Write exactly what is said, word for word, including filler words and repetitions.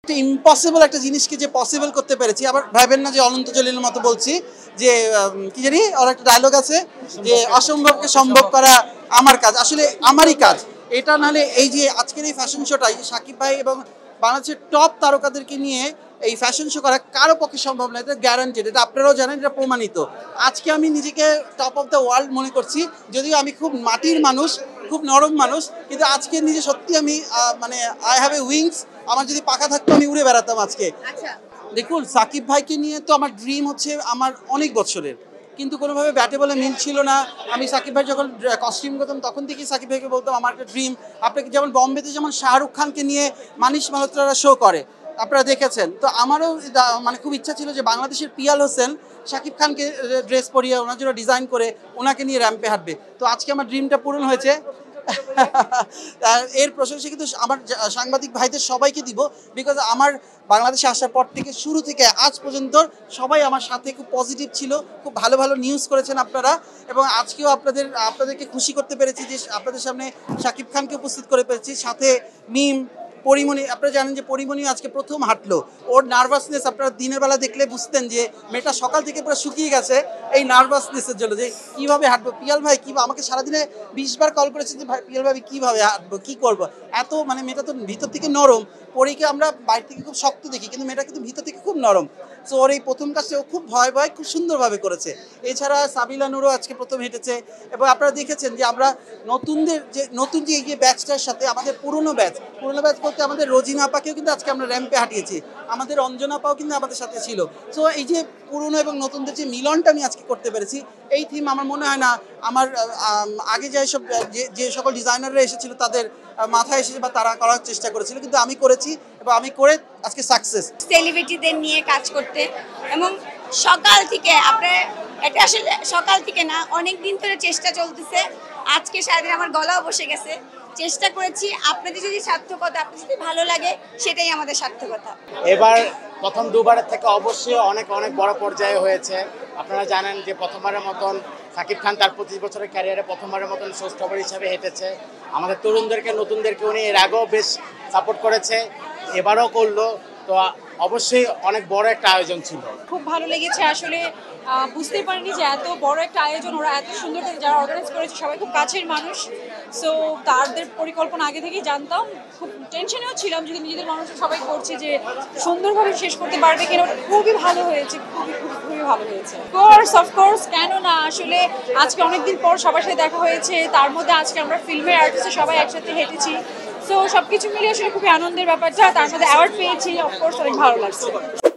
একটা ইম্পসিবল একটা জিনিসকে যে পসিবল করতে পেরেছি। আবার ভাবেন না যে অনন্ত জলিলের মতো বলছি, যে কি জানি ওর একটা ডায়লগ আছে যে অসম্ভবকে সম্ভব করা আমার কাজ, আসলে আমারই কাজ এটা। নাহলে এই যে আজকের এই ফ্যাশন শোটা সাকিব ভাই এবং বাংলাদেশের টপ তারকাদেরকে নিয়ে এই ফ্যাশন শো করা কারো পক্ষে সম্ভব না, এটা গ্যারান্টেড, এটা আপনারাও জানেন, এটা প্রমাণিত। আজকে আমি নিজেকে টপ অফ দ্য ওয়ার্ল্ড মনে করছি, যদিও আমি খুব মাটির মানুষ, খুব নরম মানুষ, কিন্তু আজকে নিজে সত্যি আমি মানে আই হ্যাভ এ উইংস, আমার যদি পাখা থাকতো আমি উড়ে বেড়াতাম আজকে। দেখুন, সাকিব ভাইকে নিয়ে তো আমার ড্রিম হচ্ছে আমার অনেক বছরের, কিন্তু কোনোভাবে ব্যাটে বলে মিল ছিল না। আমি সাকিব ভাই যখন কস্টিউম করতাম তখন থেকেই সাকিব ভাইকে বলতাম আমার একটা ড্রিম। আপনাকে যেমন বম্বেতে যেমন শাহরুখ খানকে নিয়ে মানিশ মালহোত্রারা শো করে, আপনারা দেখেছেন, তো আমারও মানে খুব ইচ্ছা ছিল যে বাংলাদেশের পিয়াল হোসেন সাকিব খানকে ড্রেস পরিয়ে ওনার জন্য ডিজাইন করে ওনাকে নিয়ে র্যাম্পে হাঁটবে। তো আজকে আমার ড্রিমটা পূরণ হয়েছে। এর প্রশংসা কিন্তু আমার সাংবাদিক ভাইদের সবাইকে দিব, বিকজ আমার বাংলাদেশে আসার পর থেকে শুরু থেকে আজ পর্যন্ত সবাই আমার সাথে খুব পজিটিভ ছিল, খুব ভালো ভালো নিউজ করেছেন আপনারা, এবং আজকেও আপনাদের আপনাদেরকে খুশি করতে পেরেছি যে আপনাদের সামনে সাকিব খানকে উপস্থিত করে পেরেছি, সাথে মিম, পরিমণি। আপনারা জানেন যে পরিমণি আজকে প্রথম হাঁটলো, ওর নার্ভাসনেস আপনারা দিনের বেলা দেখলে বুঝতেন যে মেয়েটা সকাল থেকে পুরো শুকিয়ে গেছে এই নার্ভাসনেসের জন্য, যে কীভাবে হাঁটবো। পিয়াল ভাই কী, আমাকে সারাদিনে বিশ বার কল করেছে যে ভাই পিয়াল ভাই কীভাবে হাঁটবো, কী করবো, এত মানে মেয়েটা তো ভিতর থেকে নরম। পরীকে আমরা বাইরে থেকে খুব শক্ত দেখি, কিন্তু মেয়েটা কিন্তু ভিতর থেকে খুব নরম। সো ওর এই প্রথম কাজটা ও খুব ভয় ভয় খুব সুন্দরভাবে করেছে। এছাড়া সাবিলা নূরও আজকে প্রথম হেঁটেছে, এবং আপনারা দেখেছেন যে আমরা নতুনদের যে নতুন যে এই যে ব্যাচটার সাথে আমাদের পুরনো ব্যাচ পুরনো ব্যাচ বলতে আমাদের রোজিনা আপাকেও কিন্তু আজকে আমরা র্যাম্পে হাঁটিয়েছি, আমাদের অঞ্জনা আপাও কিন্তু আমাদের সাথে ছিল। সো এই যে পুরনো এবং নতুনদের যে মিলনটা আমি আজকে করতে পেরেছি, এই থিম আমার মনে হয় না আমার আগে যে সব যে যে সকল ডিজাইনাররা এসেছিল তাদের মাথায় এসেছে বা তারা করার চেষ্টা করেছিল, কিন্তু আমি করেছি এবং আমি করে আজকে সাকসেস। সেলিব্রিটিদের নিয়ে কাজ করতে, এবং সকাল থেকে আপনি এটা আসলে সকাল থেকে না অনেক দিন ধরে চেষ্টা চলতেছে, আজকে সারাদিন আমার গলাও বসে গেছে। চেষ্টা করেছি, আপনাদের যদি সার্থকতা, আপনাদের যদি ভালো লাগে সেটাই আমাদের সার্থকতা। এবার প্রথম দুবারের থেকে অবশ্যই অনেক অনেক বড় পর্যায়ে হয়েছে। আপনারা জানেন যে প্রথমবারের মতন সাকিব খান তার পঁচিশ বছরের ক্যারিয়ারে প্রথমবারের মতন শো স্টপার হিসাবে হেঁটেছে। আমাদের তরুণদেরকে নতুনদেরকে উনি এর আগেও বেশ সাপোর্ট করেছে, এবারও করলো, তো অবশ্যই অনেক বড় একটা আয়োজন ছিল। খুব ভালো লেগেছে, আসলে বুঝতেই পারিনি যে এত বড় একটা আয়োজন, ওরা এত সুন্দর করে যারা অর্গানাইজ করেছে সবাই খুব কাছের মানুষ। সো তাদের পরিকল্পনা আগে থেকেই জানতাম, খুব টেনশনেও ছিলাম যদি নিজেদের মানুষ সবাই করছে যে সুন্দরভাবে শেষ করতে পারবে কিনা। খুবই ভালো হয়েছে, খুবই খুবই খুবই ভালো হয়েছে। অফকোর্স অফকোর্স কেন না, আসলে আজকে অনেকদিন পর সবার সাথে দেখা হয়েছে, তার মধ্যে আজকে আমরা ফিল্মের আর্টিস্ট সবাই একসাথে হেঁটেছি। সো সব কিছু মিলিয়ে আসলে খুবই আনন্দের ব্যাপারটা, তার মধ্যে অ্যাওয়ার্ড পেয়েছি, অফকোর্স অনেক ভালো লাগছে।